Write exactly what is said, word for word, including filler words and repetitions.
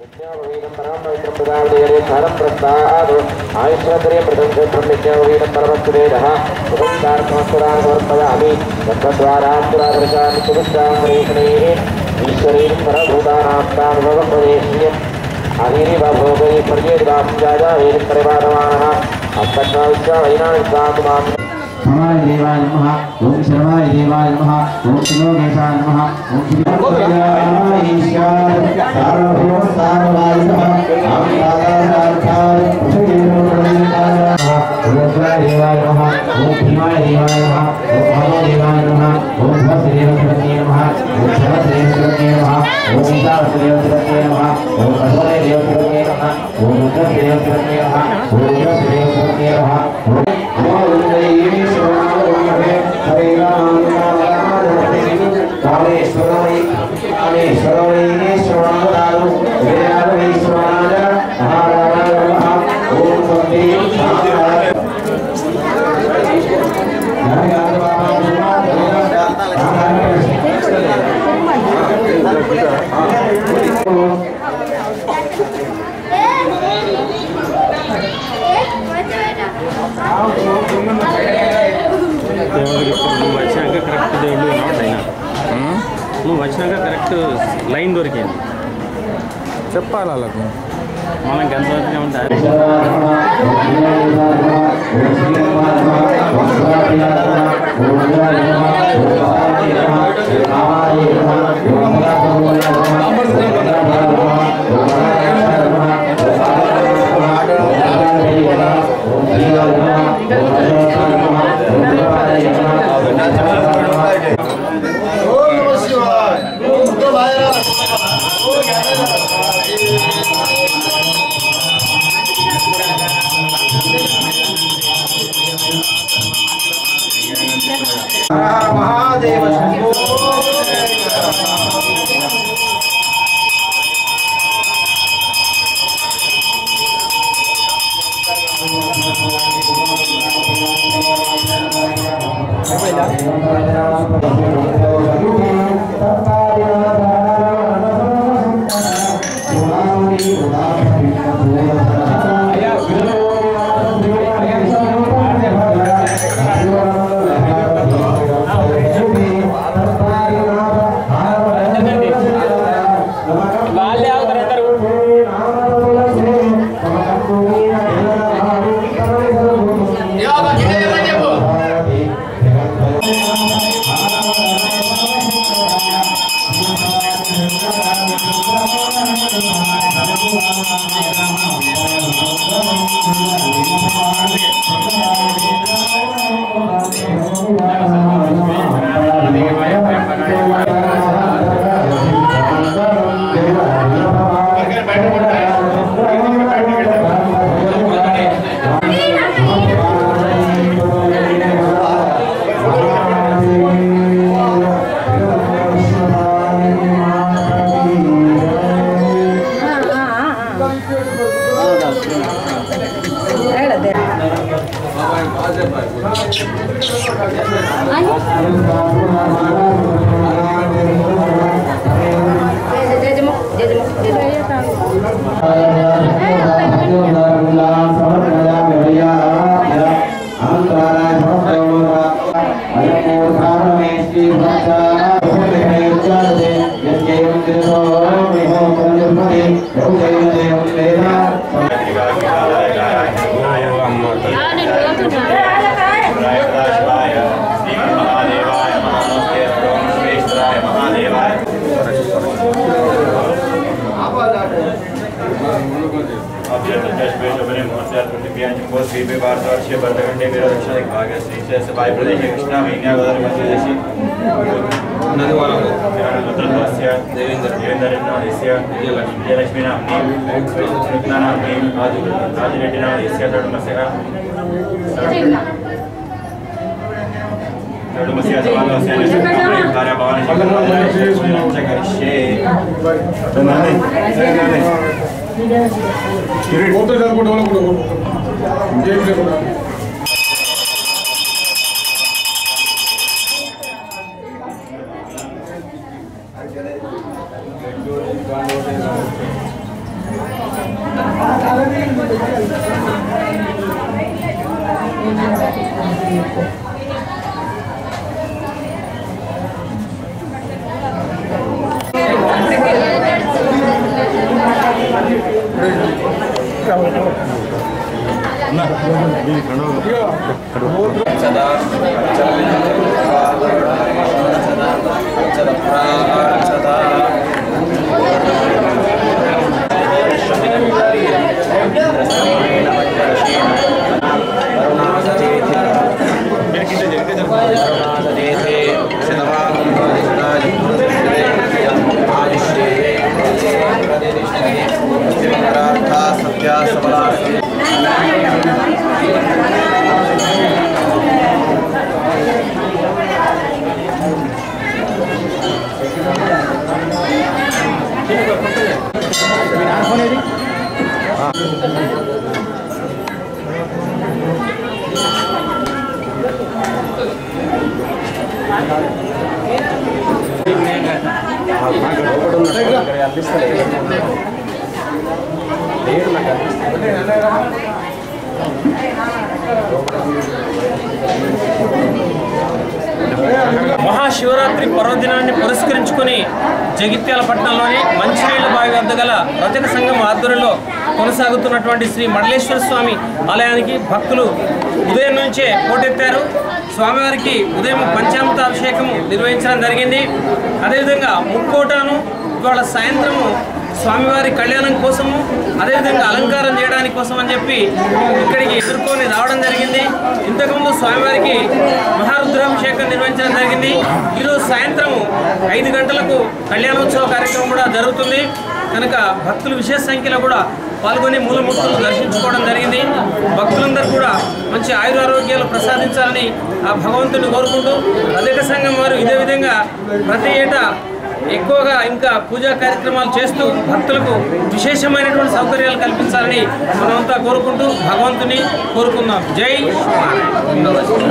समाय देवाय नमः ओम शर्माय देवाय नमः ओम शिवोगेशाय नमः ओम शिवाय ईश्वर सार्वभौम सार्वभाय नमः ओम साधारणार्थाय रुद्राय देवाय नमः ओम भीमाय देवाय नमः ओम भवो देवाय नमः ओम भवदेवस्य नमः ओम शरदेवस्य नमः ओम ईशादेवस्य नमः ओम अधोदेवस्य नमः ओम रुद्रदेवस्य नमः ओम रुद्रदेवस्य नमः నువ్వు వచ్చినాక కరెక్ట్ లైన్ దొరికింది చెప్పాలి వాళ్ళకు మనకి ఎంత వచ్చినామంటే महादेव మహాశివరాత్రి పర్వదినాన్ని పురస్కరించుకుని జగిత్యాల పట్టణంలోని మంచినీళ్ల బావి వద్ద గల రజక సంఘం ఆధ్వర్యంలో కొనసాగుతున్నటువంటి శ్రీ మడలేశ్వర స్వామి ఆలయానికి భక్తులు ఉదయం నుంచే పోటెత్తారు. స్వామివారికి ఉదయం పంచామృతాభిషేకము నిర్వహించడం జరిగింది. అదేవిధంగా ముక్కోటాను ఇవాళ సాయంత్రము స్వామివారి కళ్యాణం కోసము అదేవిధంగా అలంకారం చేయడానికి కోసం అని చెప్పి ఇక్కడికి ఎదుర్కొని రావడం జరిగింది. ఇంతకుముందు స్వామివారికి మహారుద్రాభిషేకం నిర్వహించడం జరిగింది. ఈరోజు సాయంత్రం ఐదు గంటలకు కళ్యాణోత్సవ కార్యక్రమం కూడా జరుగుతుంది కనుక భక్తులు విశేష సంఖ్యలో కూడా పాల్గొని మూలమూర్తులను దర్శించుకోవడం జరిగింది. భక్తులందరూ కూడా మంచి ఆయురారోగ్యాలు ప్రసాదించాలని ఆ భగవంతుని కోరుకుంటూ రజక సంఘం వారు ఇదే విధంగా ప్రతి ఏటా ఎక్కువగా ఇంకా పూజా కార్యక్రమాలు చేస్తూ భక్తులకు విశేషమైనటువంటి సౌకర్యాలు కల్పించాలని మనమంతా కోరుకుంటూ భగవంతుని కోరుకుందాం. జై